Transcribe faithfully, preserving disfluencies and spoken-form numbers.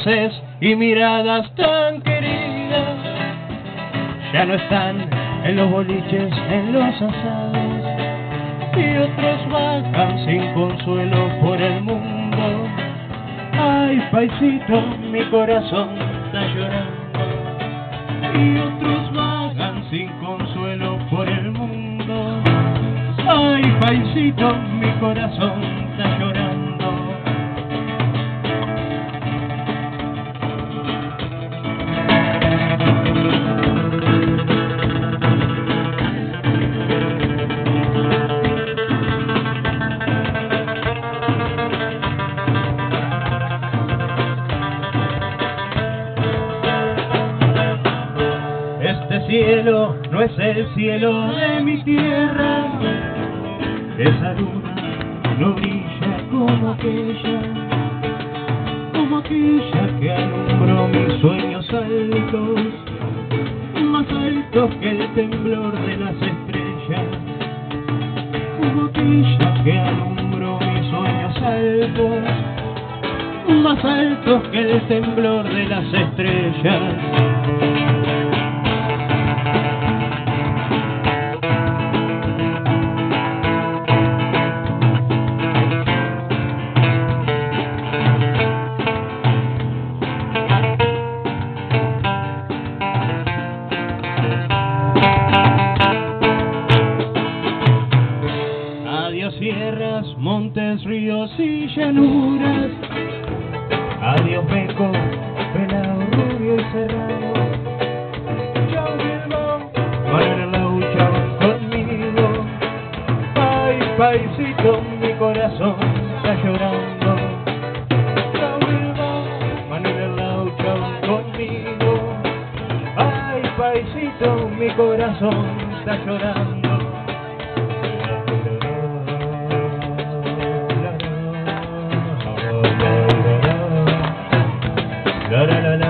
voces y miradas tan queridas ya no están en los boliches, en los asados, y otros vagan sin consuelo por el mundo. Ay, paisito, mi corazón está llorando, y otros vagan sin consuelo por el mundo. Ay, paisito, mi corazón está llorando. Este cielo no es el cielo de mi tierra, esa luna no brilla como aquella, como aquella que alumbró mis sueños altos, más altos que el temblor de las estrellas, como aquella que alumbró mis sueños altos, más altos que el temblor de las estrellas. Adiós sierras, montes, ríos y llanuras. Adiós Beco, pelado, rubio y cerrado. Chao Bilbao, para la lucha conmigo. Ay, paisito, mi corazón está llorando. Chao Bilbao, para la lucha conmigo. Ay, paisito, mi corazón está llorando. La la la la.